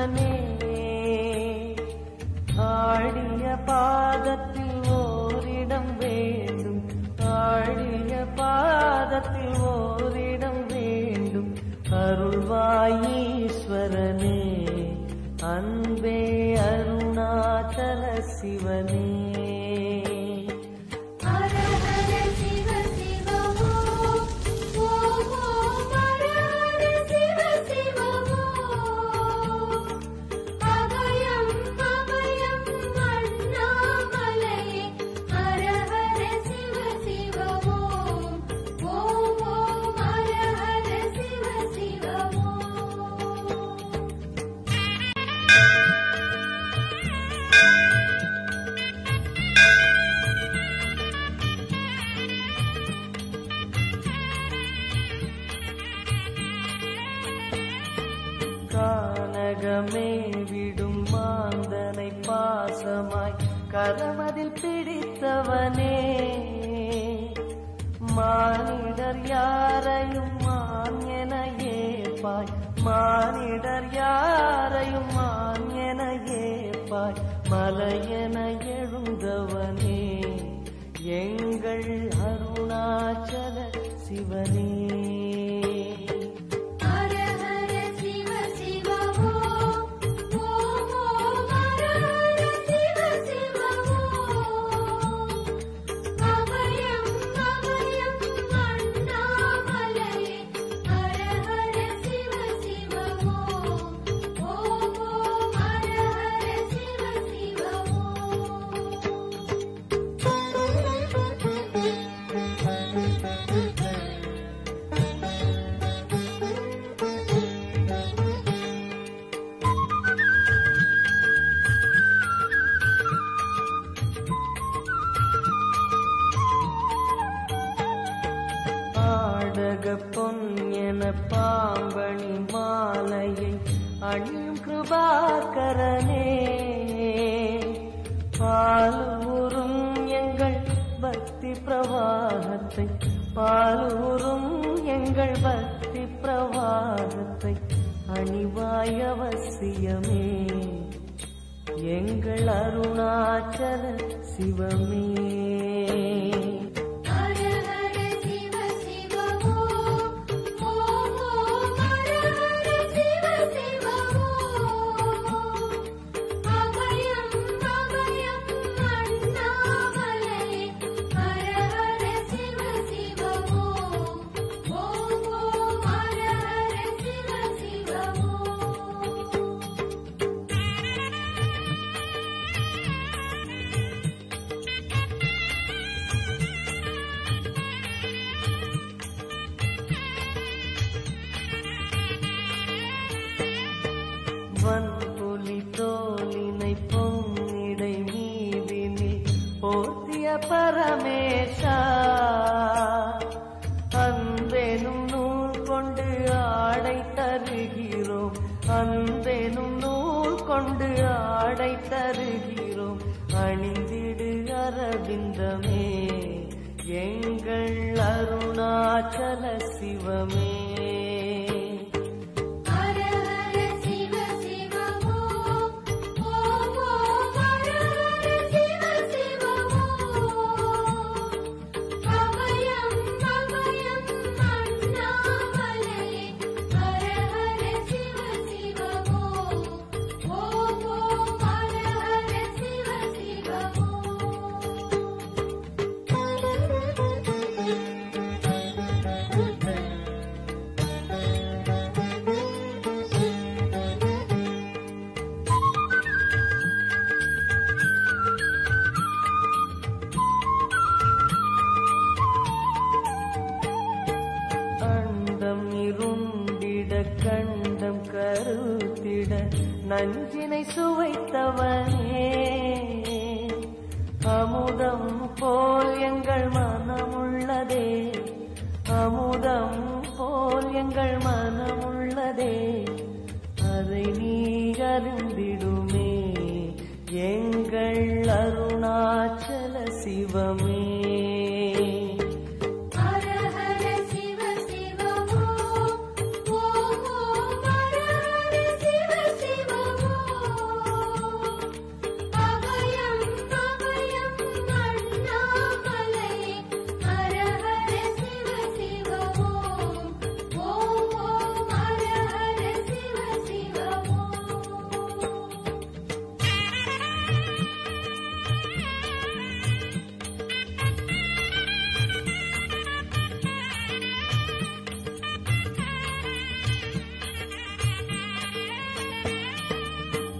சிவனே ஆடிய பாதத்தில் ஓரிடம் வேண்டும், ஆடிய பாதத்தில் ஓரிடம் வேண்டும். அருள்வாயீஸ்வரனே அன்பே அருணாச்சல சிவனே. கானகமே விடும் மாந்தனை பாசமாய் கரமதில் பிடித்தவனே, மானிடர் யாரையும் மான் என ஏப்பாய், மானிடர் யாரையும் மான் என ஏப்பாய். மலையென எழுந்தவனே எங்கள் அருணாச்சல சிவனே. பொன் என பாம்பணி மாலையை அணியும் கிருபாகரனே, பாலூரும் எங்கள் பக்தி பிரவாகத்தை, பாலூரும் எங்கள் பக்தி பிரவாகத்தை அணிவாய் அவசியமே எங்கள் அருணாச்சல சிவமே. வன்புலி தோலினை பொன்னிடை மீதினில் போர்த்திய பரமேஷா, அன்பெனும் நூல் கொண்டு ஆடை தருகிறோம், அன்பெனும் நூல் கொண்டு ஆடை தருகிறோம். அணிந்திடு அரவிந்தமே எங்கள் அருணாச்சல சிவமே. கண்டம் கருத்திட நஞ்சினை சுவைத்தவனே, அமுதம் போல் எங்கள் மனமுள்ளதே, அமுதம் போல் எங்கள் மனமுள்ளதே. அதை நீ அறிந்திடுமே எங்கள் அருணாச்சல சிவமே. சிவ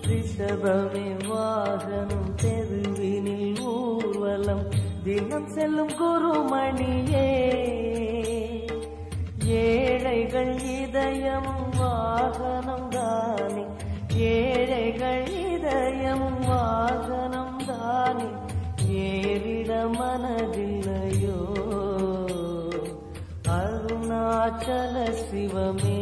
ரிஷபமே வாகனம் தெருவினில் ஊர்வலம் தினம் செல்லும் குருமணியே ஏழைகள் இதயமும் வாகனம் தானே ஏழைகள் இதயமும் வாகனம் தானே ஏறிட மனதில்லையோ அருணாச்சல சிவமே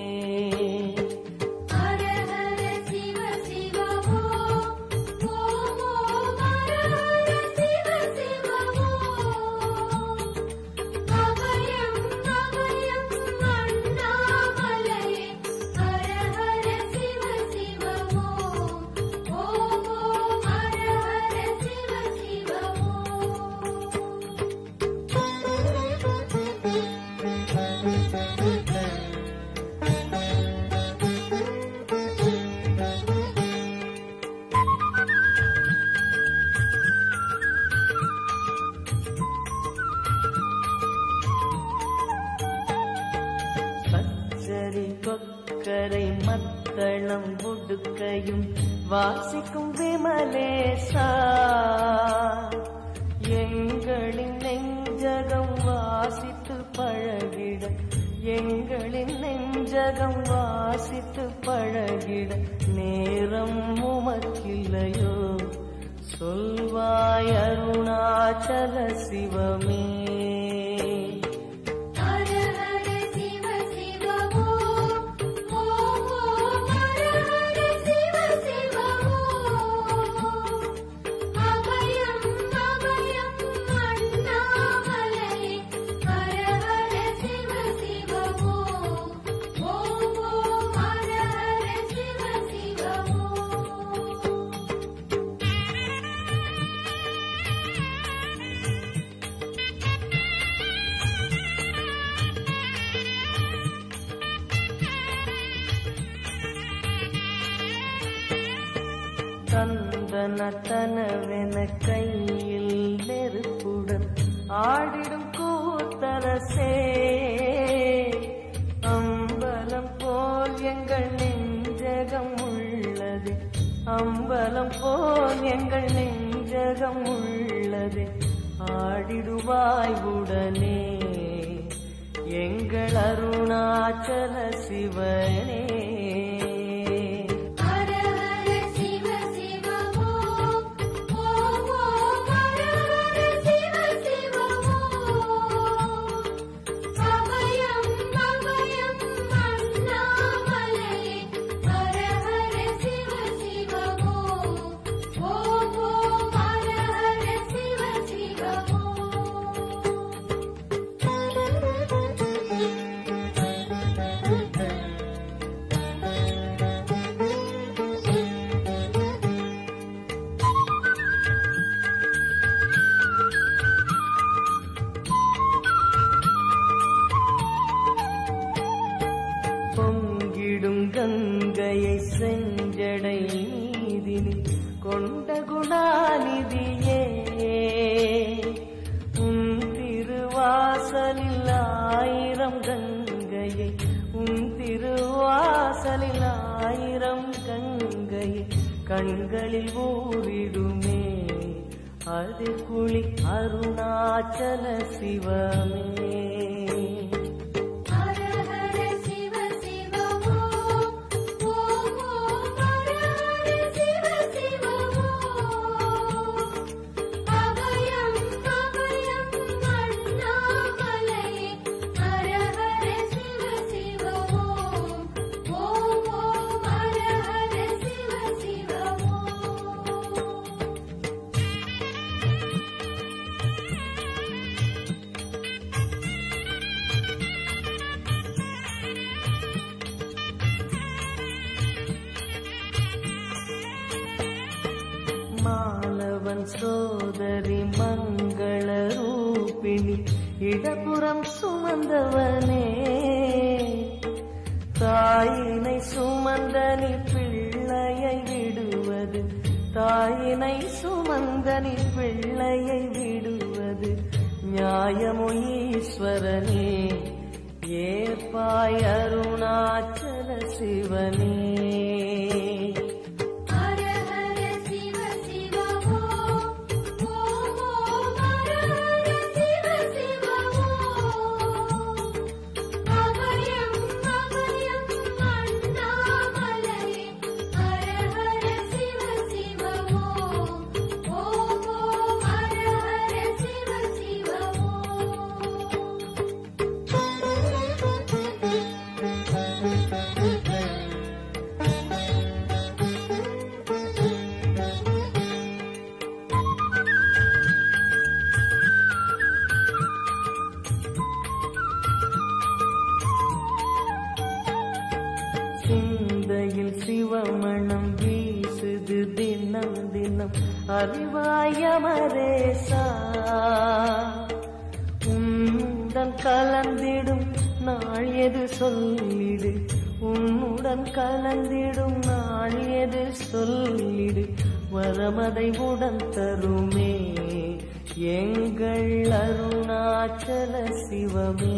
கொக்கரை மத்தளம் புடுக்கையும் வாசிக்கும் விமலேசா எங்களின் நெஞ்சகம் வாசித்து பழகிட எங்களின் நெஞ்சகம் வாசித்து பழகிட நேரம் உமக்கில்லையோ சொல்வாய் அருணாச்சல சிவமே தந்தனத்தனவென கையில் நெருப்புடன் ஆடிடும் கூத்தரசே அம்பலம் போல் எங்கள் நெஞ்சகம் உள்ளது அம்பலம் போல் எங்கள் நெஞ்சகம் உள்ளது ஆடிடுவாய் உடனே எங்கள் அருணாச்சல சிவனே பொங்கிடும் கங்கையை செஞ்சடை நீதினில் கொண்ட குணாநிதியே உன் திருவாசலில் ஆயிரம் கங்கையை உன் திருவாசலில் ஆயிரம் கங்கையை கண்களில் ஊறிடுமே அது குளி அருணாச்சல சிவமே மாலவன் சோதரி மங்கள ரூபிணி இடப்புறம் சுமந்தவனே தாயினை சுமந்தனி பிள்ளையை விடுவது தாயினை சுமந்தனி பிள்ளையை விடுவது நியாயமோ ஈஸ்வரனே ஏற்பாய் அருணாச்சல சிவனே மனம் வீசுது தினம் தினம் அறிவாயமரேசா உன்னுடன் கலந்திடும் நாள் எது சொல்லிடு உன்னுடன் கலந்திடும் நாள் எது சொல்லிடு வரமதை உடன் தருமே எங்கள் அருணாச்சல சிவமே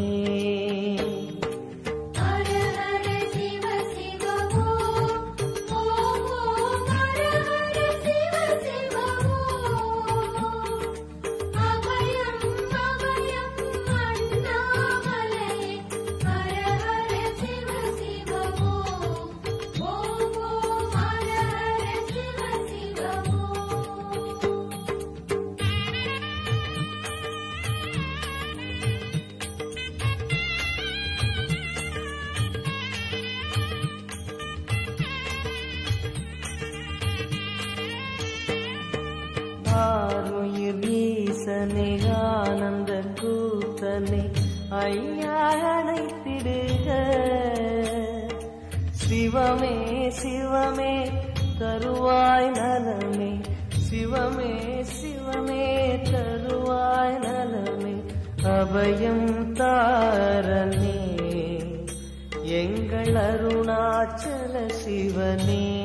ஆருயிர் ஈசனே ஆனந்த கூத்தனே ஐயா அழைத்திடுக சிவமே சிவமே தருவாய் நலமே சிவமே சிவமே தருவாய் நலமே அபயம் தாரனே எங்கள் அருணாச்சல சிவனே